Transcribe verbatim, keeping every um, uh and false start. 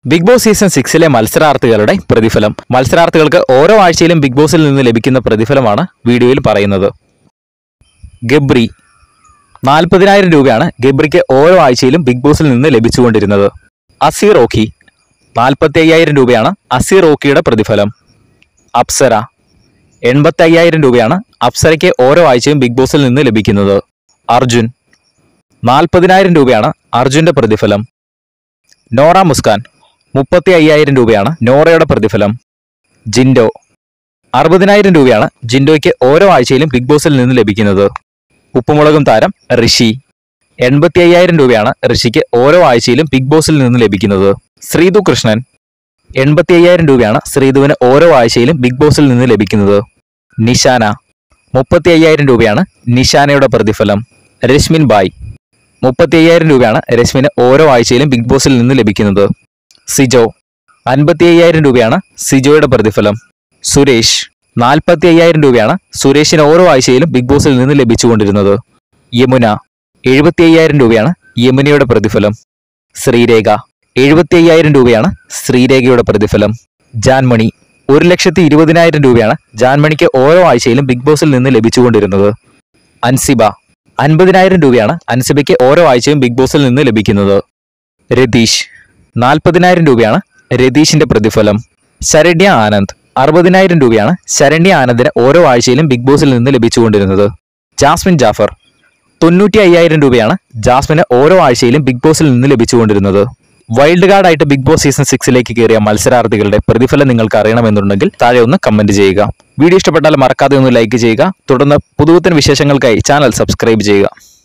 Big boss season സിക്സിലെ മത്സരാർത്ഥികളുടെ പ്രതിഫലം. മത്സരാർത്ഥികൾക്ക് ഓരോ ആഴ്ചയിലും ബിഗ് ബോസിൽ നിന്ന് ലഭിക്കുന്ന പ്രതിഫലമാണ് വീഡിയോയിൽ പറയുന്നത്. ഗബ്രി നാൽപ്പതിനായിരം രൂപയാണ് ഗബ്രിക്ക് ഓരോ ആഴ്ചയിലും ബിഗ് ബോസിൽ നിന്ന് ലഭിച്ചുകൊണ്ടിരുന്നത്. അസീർ റോക്കി നാൽപ്പത്തി അയ്യായിരം രൂപയാണ് അസീർ റോക്കിയുടെ പ്രതിഫലം. അപ്സര എൺപത്തി അയ്യായിരം രൂപയാണ് അപ്സരയ്ക്ക് ഓരോ ആഴ്ചയും ബിഗ് ബോസിൽ നിന്ന് ലഭിക്കുന്നത്. അർജുൻ നാൽപ്പതിനായിരം രൂപയാണ് അർജുന്റെ പ്രതിഫലം. നോറ മുസ്കാൻ മുപ്പത്തി അയ്യായിരം രൂപയാണ് നോറയുടെ പ്രതിഫലം. ജിൻഡോ അറുപതിനായിരം രൂപയാണ് ജിൻഡോയ്ക്ക് ഓരോ ആഴ്ചയിലും ബിഗ് ബോസിൽ നിന്ന് ലഭിക്കുന്നത്. ഉപ്പുമുളകും താരം ഋഷി എൺപത്തി അയ്യായിരം രൂപയാണ് ഋഷിക്ക് ഓരോ ആഴ്ചയിലും ബിഗ് ബോസിൽ നിന്ന് ലഭിക്കുന്നത്. ശ്രീതു കൃഷ്ണൻ എൺപത്തി അയ്യായിരം രൂപയാണ് ശ്രീതുവിന് ഓരോ ആഴ്ചയിലും ബിഗ് ബോസിൽ നിന്ന് ലഭിക്കുന്നത്. നിഷാന മുപ്പത്തി അയ്യായിരം രൂപയാണ് നിഷാനയുടെ പ്രതിഫലം. രശ്മിൻ ബായ് മുപ്പത്തി അയ്യായിരം രൂപയാണ് രശ്മിന് ഓരോ ആഴ്ചയിലും ബിഗ് ബോസിൽ നിന്ന് ലഭിക്കുന്നത്. സിജോ അൻപത്തി അയ്യായിരം രൂപയാണ് സിജോയുടെ പ്രതിഫലം. സുരേഷ് നാൽപ്പത്തി അയ്യായിരം രൂപയാണ് സുരേഷിന് ഓരോ ആഴ്ചയിലും ബിഗ് ബോസിൽ നിന്ന് ലഭിച്ചുകൊണ്ടിരുന്നത്. യമുന എഴുപത്തി അയ്യായിരം രൂപയാണ് യമുനയുടെ പ്രതിഫലം. ശ്രീരേഖ എഴുപത്തി അയ്യായിരം രൂപയാണ് ശ്രീരേഖയുടെ പ്രതിഫലം. ജാൻമണി ഒരു ലക്ഷത്തി ഇരുപതിനായിരം രൂപയാണ് ജാൻമണിക്ക് ഓരോ ആഴ്ചയിലും ബിഗ് ബോസിൽ നിന്ന് ലഭിച്ചുകൊണ്ടിരുന്നത്. അൻസിബ അൻപതിനായിരം രൂപയാണ് അൻസിബയ്ക്ക് ഓരോ ആഴ്ചയും ബിഗ് ബോസിൽ നിന്ന് ലഭിക്കുന്നത്. രതീഷ് നാൽപ്പതിനായിരം രൂപയാണ് രതീഷിന്റെ പ്രതിഫലം. ശരണ്യ ആനന്ദ് അറുപതിനായിരം രൂപയാണ് ശരണ്യ ആനന്ദിന് ഓരോ ആഴ്ചയിലും ബിഗ് ബോസിൽ നിന്ന് ലഭിച്ചുകൊണ്ടിരുന്നത്. ജാസ്മിൻ ജാഫർ തൊണ്ണൂറ്റി അയ്യായിരം രൂപയാണ് ജാസ്മിന് ഓരോ ആഴ്ചയിലും ബിഗ് ബോസിൽ നിന്ന് ലഭിച്ചുകൊണ്ടിരുന്നത്. വൈൽഡ് കാർഡായിട്ട് ബിഗ് ബോസ് സീസൺ സിക്സിലേക്ക് കയറിയ മത്സരാർത്ഥികളുടെ പ്രതിഫലം നിങ്ങൾക്ക് അറിയണമെന്നുണ്ടെങ്കിൽ താഴെ ഒന്ന് കമന്റ് ചെയ്യുക. വീഡിയോ ഇഷ്ടപ്പെട്ടാൽ മറക്കാതെ ഒന്ന് ലൈക്ക് ചെയ്യുക. തുടർന്ന് പുതുപുത്തൻ വിശേഷങ്ങൾക്കായി ചാനൽ സബ്സ്ക്രൈബ് ചെയ്യുക.